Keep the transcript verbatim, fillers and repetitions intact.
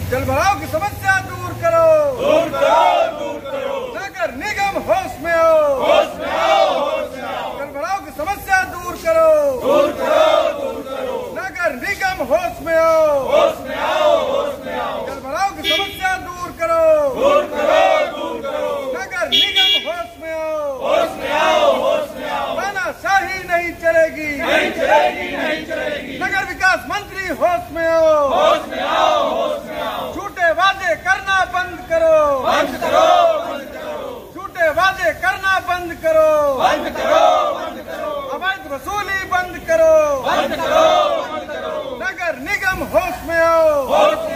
जल भराव की समस्या दूर करो, दूर करो, दूर करो। नगर निगम होश में आओ, होश में आओ, होश में आओ। जल भराव की समस्या दूर करो, दूर करो, दूर करो। नगर निगम होश में आओ, होश में आओ, होश में आओ। जल भराव की समस्या दूर करो, दूर करो, दूर करो। नगर निगम होश में आओ, होश में आओ, होश में आओ। तानाशाही नहीं चलेगी, नहीं चलेगी, नहीं चलेगी। नगर विकास मंत्री होश में आओ, होश में आओ, होश में आओ। झूठे वादे करना बंद करो, बंद करो, बंद करो। झूठे वादे करना बंद करो, बंद करो, बंद करो। अवैध वसूली बंद करो, बंद करो, बंद करो। नगर निगम होश में आओ, होश